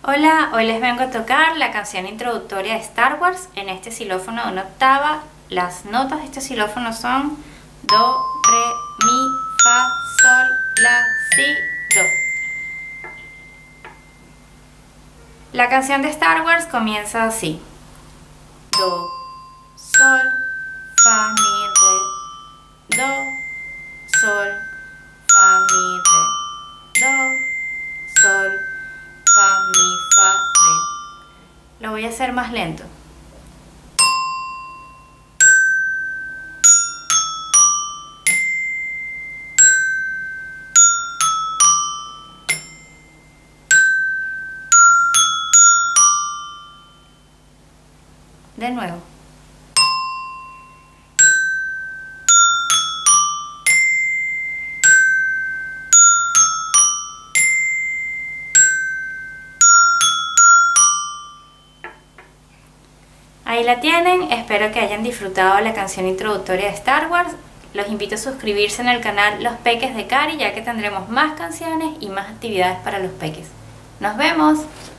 Hola, hoy les vengo a tocar la canción introductoria de Star Wars en este xilófono de una octava. Las notas de este xilófono son Do, Re, Mi, Fa, Sol, La, Si, Do. La canción de Star Wars comienza así: Do, Sol, Fa, Mi, Re, Do, Sol, Fa, Mi, Re, Do, Sol, Fa, Mi, Fa, Re. Lo voy a hacer más lento. De nuevo. Ahí la tienen, espero que hayan disfrutado la canción introductoria de Star Wars. Los invito a suscribirse en el canal Los Peques de Cari, ya que tendremos más canciones y más actividades para los peques. ¡Nos vemos!